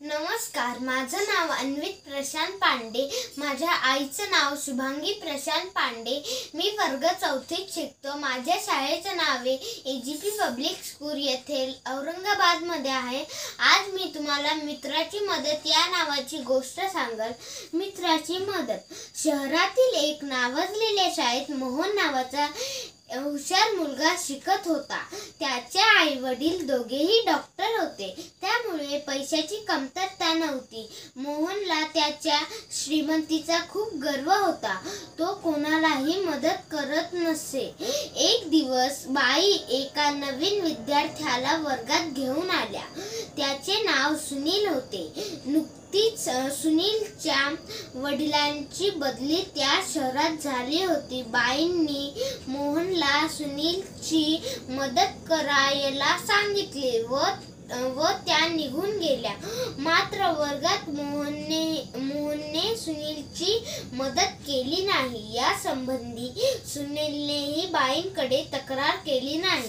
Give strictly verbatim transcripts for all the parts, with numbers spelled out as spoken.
नमस्कार, माझं नाव अन्वित प्रशांत पांडे. माझ्या आईचं नाव शुभांगी प्रशांत पांडे. मी वर्ग चौथीत शिकतो. माझ्या शाळेचं नाव A G P public school येथे औरंगाबादमध्ये आहे. आज मी तुम्हाला मित्राची मदत या नावाची गोष्ट सांगल. मित्राची मदत. शहरातील एक नावाजलेल्या शाळेत मोहन नावाचा हुशार मुलगा शिकत होता. त्याचे आई वडील दोघेही डॉक्टर होते, त्यामुळे पैशाची कमतरता नव्हती. मोहनला त्याच्या श्रीमंतीचा खूप गर्व होता. तो कोणालाही मदत करत नसे. एक दिवस बाई एका नवीन विद्यार्थ्याला वर्गात घेऊन आल्या. त्याचे नाव सुनील होते. नुकतीच सुनीलच्या वडिलांची बदली त्या शहरात झाली होती. बाईंनी मोहनला सुनीलची मदत करायला सांगितले व व त्या निघून गेल्या. मात्र वर्गात मोहनने मोहनने सुनीलची मदत केली नाही. या संबंधी सुनीलनेही बाईंकडे तक्रार केली नाही.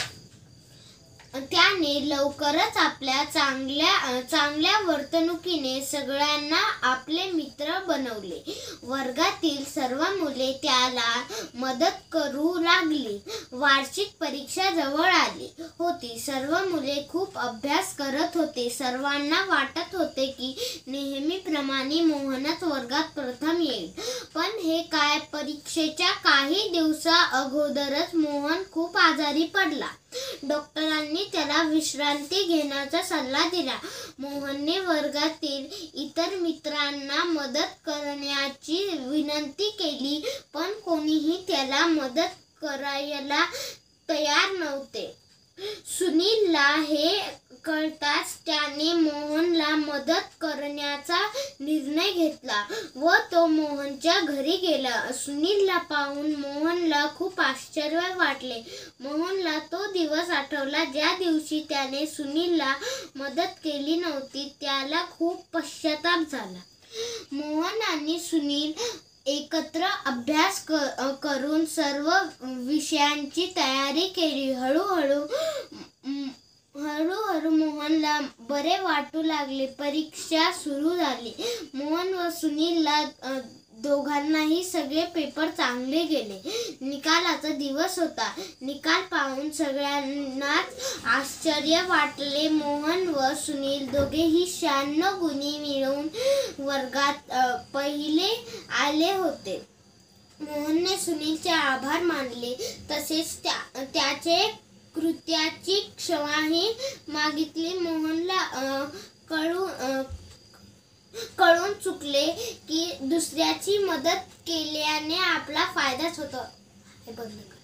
त्याने लवकरच आपल्या चांगल्या चांगल्या वर्तणुकीने सगळ्यांना आपले मित्र बनवले. वर्गातील सर्व मुले त्याला मदत करू लागली. वार्षिक परीक्षा जवळ आली होती. सर्व मुले खूप अभ्यास करत होते. सर्वांना वाटत होते की नेहमीप्रमाणे मोहनच वर्गात प्रथम येईल. पण हे काय, परीक्षेच्या काही दिवसा अगोदरच मोहन खूप आजारी पडला. डॉक्टरांनी त्याला विश्रांती घेण्याचा सल्ला दिला. मोहनने वर्गातील इतर मित्रांना मदत करण्याची विनंती केली, पण कोणीही त्याला मदत करायला तयार नव्हते. सुनीलला हे कळताच त्याने मोहनला मदत करण्याचा निर्णय घेतला व तो मोहनच्या घरी गेला. सुनीलला पाहून मोहनला खूप आश्चर्य वाटले. मोहनला तो दिवस आठवला ज्या दिवशी त्याने सुनीलला मदत केली नव्हती. त्याला खूप पश्चाताप झाला. मोहन आणि सुनील एकत्र अभ्यास करून सर्व विषयांची तयारी केली. हळूहळू हळूहळू मोहनला बरे वाटू लागले. परीक्षा सुरू झाली. मोहन व सुनीलला दोघांनाही सगळे पेपर चांगले गेले. निकालाचा दिवस होता. निकाल पाहून सगळ्यांनाच आश्चर्य वाटले. मोहन व सुनील दोघेही शहाण्णव गुणी मिळवून वर्गात पहिले आले होते. मोहनने सुनीलचे आभार मानले, तसेच त्या त्याचे कृत्याची क्षमाही मागितली. मोहनला कळू कळून चुकले की दुसऱ्याची मदत केल्याने आपला फायदाच होतो. हे बंद कर.